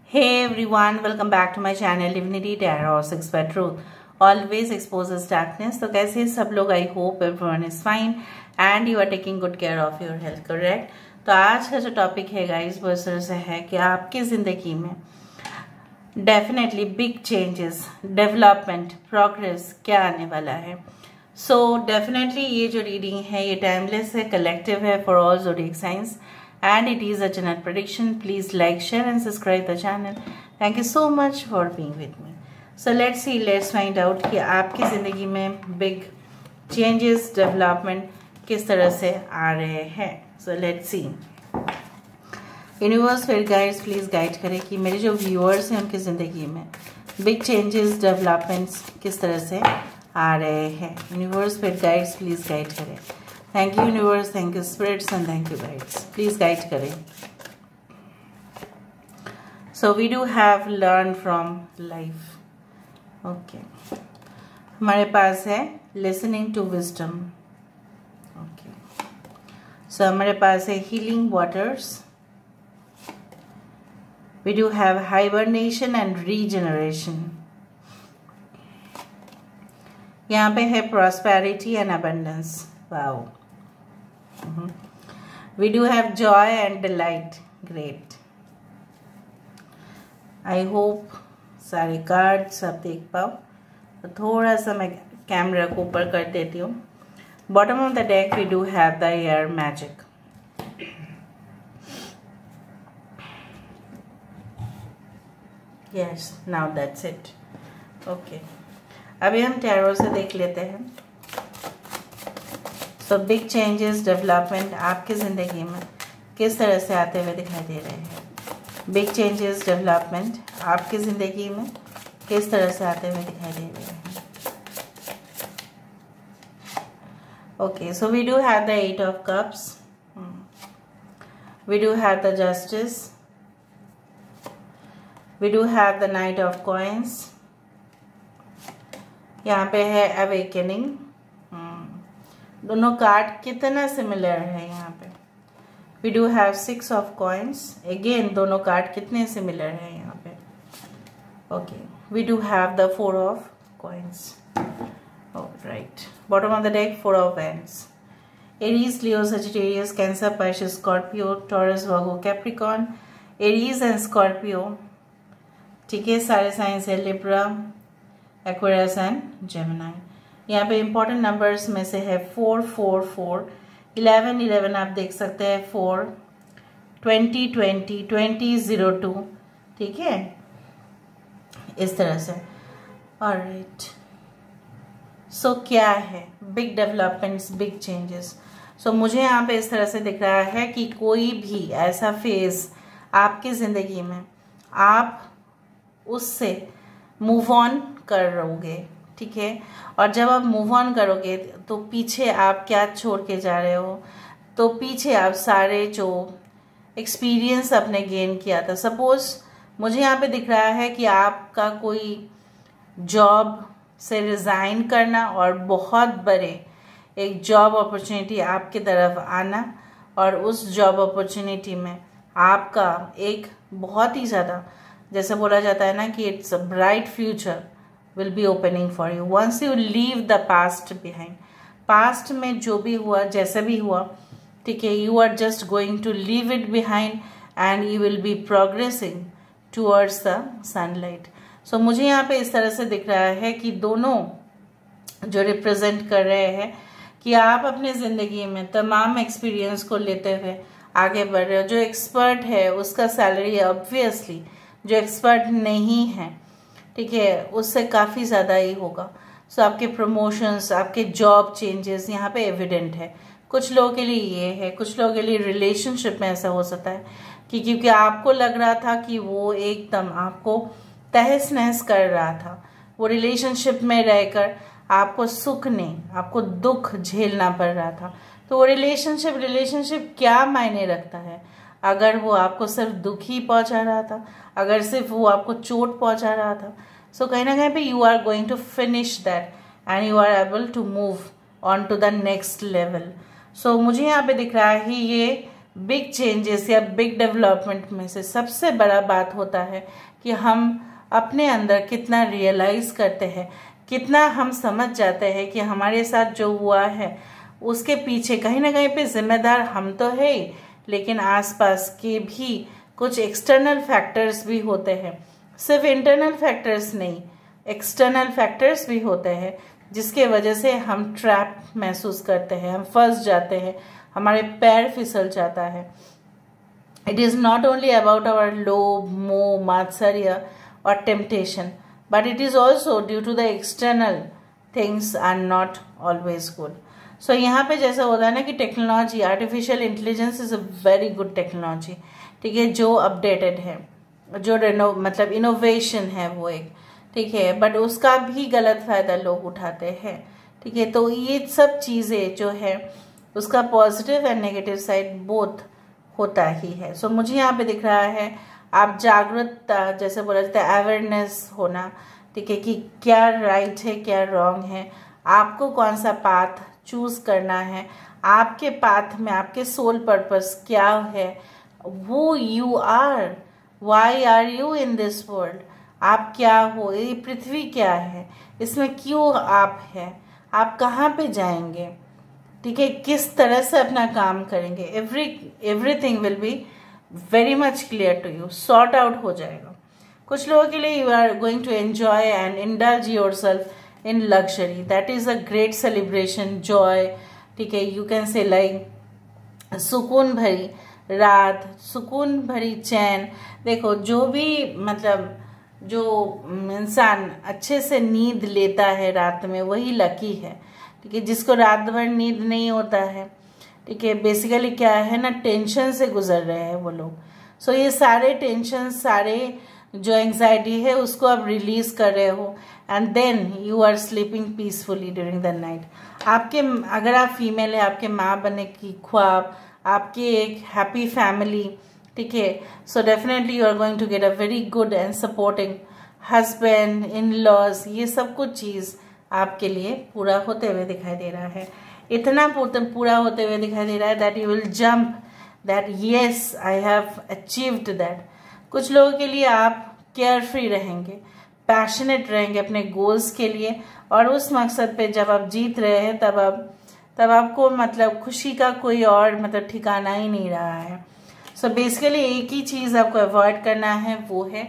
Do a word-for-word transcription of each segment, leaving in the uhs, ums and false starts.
Hey everyone, welcome back to my channel Divinity Tarot Six by Truth. Always exposes darkness. तो कैसे सब लोग? I hope everyone is fine and you are taking good care of your health, correct? तो आज का जो topic है guys वो इस तरह से है कि आपकी ज़िंदगी में definitely big changes, development, progress क्या आने वाला है. सो so, डेफिनेटली ये जो रीडिंग है ये टाइमलेस है, कलेक्टिव है for all zodiac science and it is a general prediction. Please like, share and subscribe the channel. Thank you so much for being with me. So let's see, let's find out कि आपकी ज़िंदगी में big changes, development किस तरह से आ रहे हैं. So let's see. Universe फिर guides please guide करें कि मेरे जो viewers हैं उनकी ज़िंदगी में big changes, developments किस तरह से आ रहे हैं. Universe फिर guides please guide करें. Thank you universe, thank you spirits and thank you guides. Please guide करें. So we do have learn from life. Okay, हमारे पास है listening to wisdom. Okay, so हमारे पास है healing waters. We do have hibernation and regeneration. यहाँ पे है prosperity and abundance. Wow. Mm-hmm. We do have joy and delight. Great. I hope सारे कार्ड्स आप देख पाओ. तो थोड़ा सा मैं कैमरा को ऊपर कर देती हूँ. Bottom of the deck we do have the air magic. Yes, now that's it. Okay. अभी हम टैरो से देख लेते हैं. सो बिग चेंजेस, डेवलपमेंट आपकी ज़िंदगी में किस तरह से आते हुए दिखाई दे रहे हैं. बिग चेंजेस, डेवलपमेंट आपकी ज़िंदगी में किस तरह से आते हुए दिखाई दे रहे हैं. Okay, so we do have the eight of cups. We do have the justice. We do have the knight of coins. यहाँ पे है अवेकनिंग. दोनों कार्ड कितना सिमिलर है यहाँ पे. We do have six of coins. Again दोनों card कितने सिमिलर है यहाँ पे. Okay, we do have the four of coins. Right, bottom of the deck four of wands. Aries, Leo, Sagittarius, Cancer, Pisces, Scorpio, Taurus, Virgo, Capricorn. Aries and Scorpio, ठीक है. सारे science है Libra, Aquarius and Gemini. यहाँ पे important numbers में से है four four four, eleven eleven आप देख सकते हैं, four, twenty twenty, twenty zero two, ठीक है, इस तरह से. ऑलराइट, सो क्या है big developments, big changes. So मुझे यहाँ पे इस तरह से दिख रहा है कि कोई भी ऐसा फेज आपकी ज़िंदगी में आप उससे मूव ऑन कर रहोगे, ठीक है. और जब आप मूव ऑन करोगे तो पीछे आप क्या छोड़ के जा रहे हो. तो पीछे आप सारे जो एक्सपीरियंस आपने गेन किया था. सपोज मुझे यहाँ पे दिख रहा है कि आपका कोई जॉब से रिज़ाइन करना और बहुत बड़े एक जॉब अपॉर्चुनिटी आपकी तरफ आना, और उस जॉब अपॉर्चुनिटी में आपका एक बहुत ही ज़्यादा, जैसे बोला जाता है ना कि it's a bright future will be opening for you once you leave the past behind. Past में जो भी हुआ, जैसे भी हुआ, ठीक है, you are just going to leave it behind and you will be progressing towards the sunlight. So मुझे यहाँ पे इस तरह से दिख रहा है कि दोनों जो रिप्रेजेंट कर रहे हैं कि आप अपने ज़िंदगी में तमाम एक्सपीरियंस को लेते हुए आगे बढ़ रहे हो. जो एक्सपर्ट है उसका सैलरी ऑब्वियसली जो एक्सपर्ट नहीं है, ठीक है, उससे काफ़ी ज़्यादा ही होगा. सो so, आपके प्रमोशंस, आपके जॉब चेंजेस यहाँ पे एविडेंट है. कुछ लोगों के लिए ये है, कुछ लोगों के लिए रिलेशनशिप में ऐसा हो सकता है कि क्योंकि आपको लग रहा था कि वो एकदम आपको तहस नहस कर रहा था, वो रिलेशनशिप में रहकर आपको सुख नहीं, आपको दुख झेलना पड़ रहा था. तो वो रिलेशनशिप रिलेशनशिप क्या मायने रखता है अगर वो आपको सिर्फ दुख ही पहुँचा रहा था, अगर सिर्फ वो आपको चोट पहुँचा रहा था. सो so, कहीं ना कहीं पे you are going to finish that and you are able to move on to the next level. So मुझे यहाँ पे दिख रहा है ये बिग चेंजेस या बिग डेवलपमेंट में से सबसे बड़ा बात होता है कि हम अपने अंदर कितना रियलाइज करते हैं, कितना हम समझ जाते हैं कि हमारे साथ जो हुआ है उसके पीछे कहीं ना कहीं पे जिम्मेदार हम तो है ही, लेकिन आसपास के भी कुछ एक्सटर्नल फैक्टर्स भी होते हैं। सिर्फ इंटरनल फैक्टर्स नहीं, एक्सटर्नल फैक्टर्स भी होते हैं जिसके वजह से हम ट्रैप महसूस करते हैं, हम फंस जाते हैं, हमारे पैर फिसल जाता है। It is not only about our लोभ, मोह, मात्सर्य और temptation, but it is also due to the external things are not always good. So यहाँ पे जैसा होता है ना कि technology, artificial intelligence is a very good technology, ठीक है, जो अपडेटेड है, जो रेनो मतलब इनोवेशन है वो एक, ठीक है, बट उसका भी गलत फायदा लोग उठाते हैं, ठीक है। तो ये सब चीज़ें जो है उसका positive and negative side both होता ही है। सो so, मुझे यहाँ पे दिख रहा है आप जागरूकता, जैसे बोला जाता है अवेयरनेस होना, ठीक है, कि क्या राइट है क्या रॉन्ग है, आपको कौन सा पाथ चूज करना है, आपके पाथ में आपके सोल पर्पस क्या है, वो you are, why are you in this world, आप क्या हो, ये पृथ्वी क्या है, इसमें क्यों आप है, आप कहाँ पे जाएंगे, ठीक है, किस तरह से अपना काम करेंगे, every everything will be very much clear to you, sort out हो जाएगा। कुछ लोगों के लिए you are going to enjoy and indulge yourself in luxury, that is a great celebration, joy, ठीक है, यू कैन से लाइक सुकून भरी रात, सुकून भरी चैन। देखो जो भी मतलब जो इंसान अच्छे से नींद लेता है रात में वही लकी है, ठीक है, जिसको रात भर नींद नहीं होता है, ठीक है, बेसिकली क्या है ना, टेंशन से गुजर रहे हैं वो लोग। सो so, ये सारे टेंशन, सारे जो एंग्जाइटी है उसको आप रिलीज कर रहे हो and then you are sleeping peacefully during the night. आपके अगर आप फीमेल है, आपके माँ बनने की ख्वाब, आपकी एक हैप्पी फैमिली, ठीक है, so definitely you are going to get a very good and supporting husband, in laws, ये सब कुछ चीज़ आपके लिए पूरा होते हुए दिखाई दे रहा है। इतना पूरा होते हुए दिखाई दे रहा है that you will jump that yes I have achieved that. कुछ लोगों के लिए आप केयर फ्री रहेंगे, पैशनेट रहेंगे अपने गोल्स के लिए, और उस मकसद पे जब आप जीत रहे हैं तब आप तब आपको मतलब खुशी का कोई और मतलब ठिकाना ही नहीं रहा है। सो बेसिकली एक ही चीज़ आपको अवॉइड करना है, वो है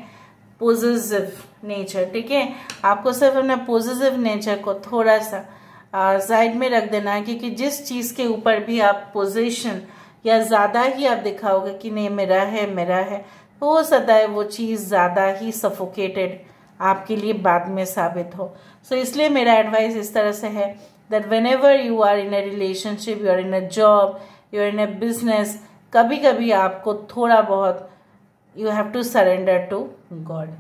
पॉजिटिव नेचर, ठीक है। आपको सिर्फ अपने पॉजिटिव नेचर को थोड़ा सा साइड में रख देना है, क्योंकि जिस चीज़ के ऊपर भी आप पोजीशन या ज़्यादा ही आप दिखाओगे कि नहीं मेरा है मेरा है, तो हो सकता है वो चीज़ ज़्यादा ही सफोकेटेड आपके लिए बाद में साबित हो। सो so, इसलिए मेरा एडवाइस इस तरह से है that whenever you are in a relationship, you are in a job, you are in a business, कभी कभी आपको थोड़ा बहुत you have to surrender to God.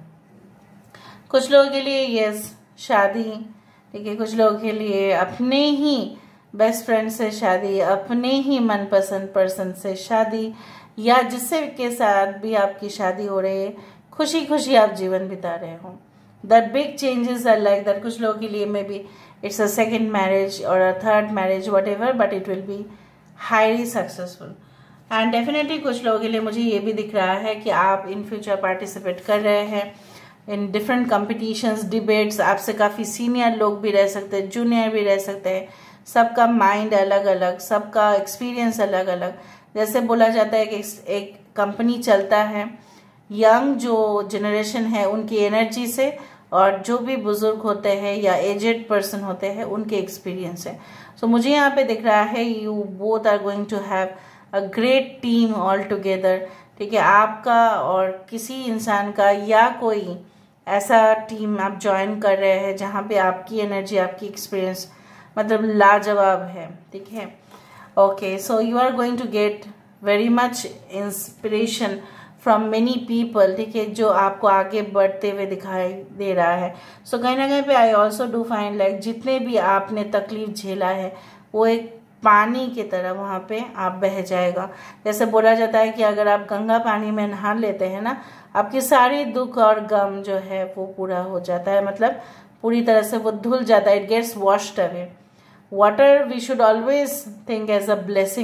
कुछ लोगों के लिए यस शादी, ठीक है, कुछ लोगों के लिए अपने ही बेस्ट फ्रेंड से शादी, अपने ही मनपसंद पर्सन से शादी, या जिससे के साथ भी आपकी शादी हो रही है, खुशी खुशी आप जीवन बिता रहे हो। The big changes are like that. कुछ लोगों के लिए maybe it's a second marriage और a third marriage, whatever, but it will be highly successful. And definitely कुछ लोगों के लिए मुझे ये भी दिख रहा है कि आप इन फ्यूचर पार्टिसिपेट कर रहे हैं इन डिफरेंट कॉम्पिटिशन्स, डिबेट्स। आपसे काफ़ी सीनियर लोग भी रह सकते हैं, जूनियर भी रह सकते हैं, सबका माइंड अलग अलग, सबका एक्सपीरियंस अलग अलग। जैसे बोला जाता है कि एक कंपनी चलता है यंग जो जनरेशन है उनकी एनर्जी से, और जो भी बुजुर्ग होते हैं या एजेड पर्सन होते हैं उनके एक्सपीरियंस से। सो so, मुझे यहाँ पे दिख रहा है you both are going to have a great team all together, ठीक है, आपका और किसी इंसान का या कोई ऐसा टीम आप ज्वाइन कर रहे हैं जहाँ पे आपकी एनर्जी, आपकी एक्सपीरियंस मतलब लाजवाब है, ठीक है। Okay, so you are going to get very much inspiration from many people, ठीक है, जो आपको आगे बढ़ते हुए दिखाई दे रहा है। सो so, कहीं ना कहीं पे I also do find like जितने भी आपने तकलीफ झेला है वो एक पानी की तरह वहाँ पे आप बह जाएगा। जैसे बोला जाता है कि अगर आप गंगा पानी में नहा लेते हैं ना, आपकी सारी दुख और गम जो है वो पूरा हो जाता है, मतलब पूरी तरह से वो धुल जाता है, it gets washed away. Water we should always think as a blessing,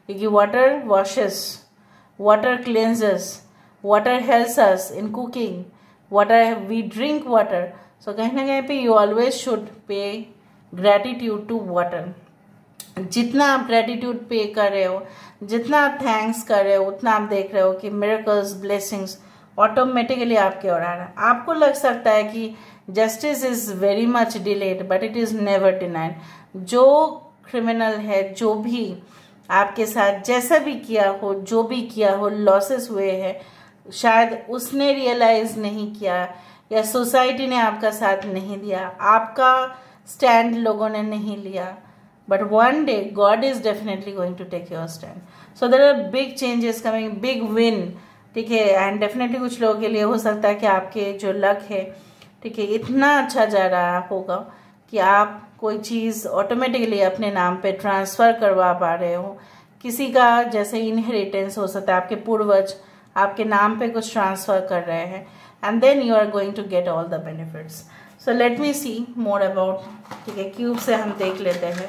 क्योंकि water washes, water cleanses, water helps us in cooking, water we drink water. So कहीं ना कहीं पे you always should pay gratitude to water. जितना आप gratitude पे कर रहे हो, जितना आप थैंक्स कर रहे हो, उतना आप देख रहे हो कि मिरेकल्स, ब्लेसिंग्स ऑटोमेटिकली आपके ओर आ रहा है. आपको लग सकता है कि justice is very much delayed, but it is never denied. जो क्रिमिनल है, जो भी आपके साथ जैसा भी किया हो, जो भी किया हो, लॉसेस हुए हैं, शायद उसने रियलाइज नहीं किया या सोसाइटी ने आपका साथ नहीं दिया, आपका स्टैंड लोगों ने नहीं लिया, but one day God is definitely going to take your stand. So there are big changes coming, big win, ठीक है. एंड डेफिनेटली कुछ लोगों के लिए हो सकता है कि आपके जो लक है, ठीक है, इतना अच्छा जा रहा होगा कि आप कोई चीज़ ऑटोमेटिकली अपने नाम पे ट्रांसफ़र करवा पा रहे हो. किसी का जैसे इनहेरिटेंस हो सकता है, आपके पूर्वज आपके नाम पे कुछ ट्रांसफ़र कर रहे हैं, and then you are going to get all the benefits. So let me see more about, ठीक है. क्यूब से हम देख लेते हैं.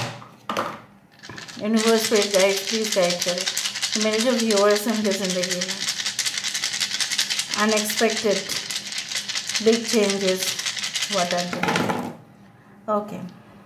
यूनिवर्स पे गाइड, प्लीज गाइड करें मेरे जो व्यूअर्स हैं उनकी ज़िंदगी में unexpected big changes what are there. Okay,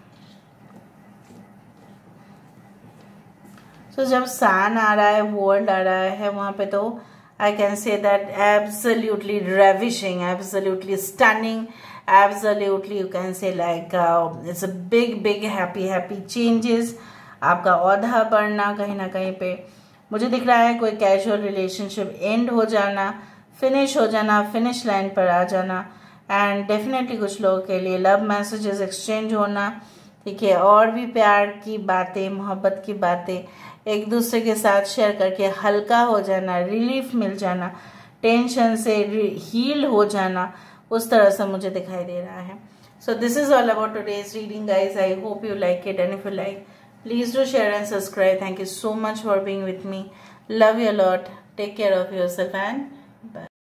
so जब सन आ रहा है, वर्ल्ड आ रहा है, वहाँ पे तो I can say that absolutely ravishing, absolutely stunning, absolutely you can say like uh, it's a big big happy happy changes. आपका औधा बढ़ना कहीं ना कहीं पे मुझे दिख रहा है. कोई कैजुअल रिलेशनशिप एंड हो जाना, फिनिश हो जाना, फिनिश लाइन पर आ जाना. एंड डेफिनेटली कुछ लोगों के लिए लव मैसेजेस एक्सचेंज होना, ठीक है. और भी प्यार की बातें, मोहब्बत की बातें एक दूसरे के साथ शेयर करके हल्का हो जाना, रिलीफ मिल जाना, टेंशन से हील हो जाना, उस तरह से मुझे दिखाई दे रहा है. So this is all about today's reading guys. I hope you like it, and if you like please do share and subscribe. Thank you so much for being with me. Love you lot. Take care of yourself and bye.